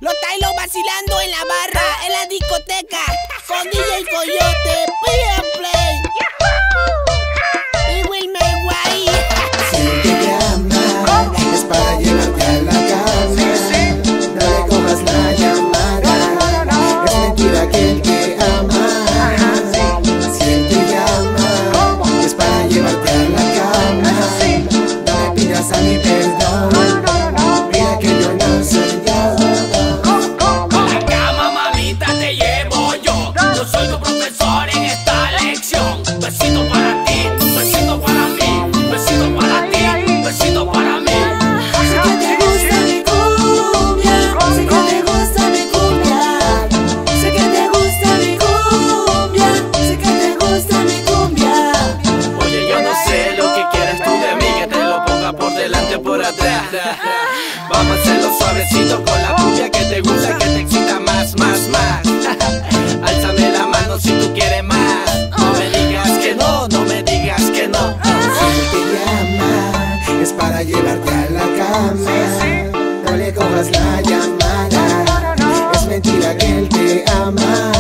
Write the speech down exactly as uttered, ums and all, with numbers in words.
Los Tailo vacilando en la barra, en la discoteca, con D J Coyote, P and Play y Wilmer Guay. Si te llama, es para llevarte a la cama. No le cojas la llamada, es mentira que él te ama. Si él te llama, es para llevarte a la cama. No le pidas a mi perdón, mira que yo no soy yo. A la cama, mamita, te llevo yo. Yo soy tu profesor en esta lección. Besito para ti, besito para mí, besito para ti, besito para mí. Sé que te gusta mi cumbia, sé que te gusta mi cumbia, sé que te gusta mi cumbia, sé que te gusta mi cumbia. Oye, yo no sé lo que quieras tú de mí, que te lo ponga por delante o por atrás. Vamos a hacerlo suavecito con la cumbia que te gusta, que te excita más, más, más. Álzame la mano si tú quieres más. No me digas que no, no me digas que no. Si él te llama, es para llevarte a la cama. No le cojas la llamada, es mentira que él te ama.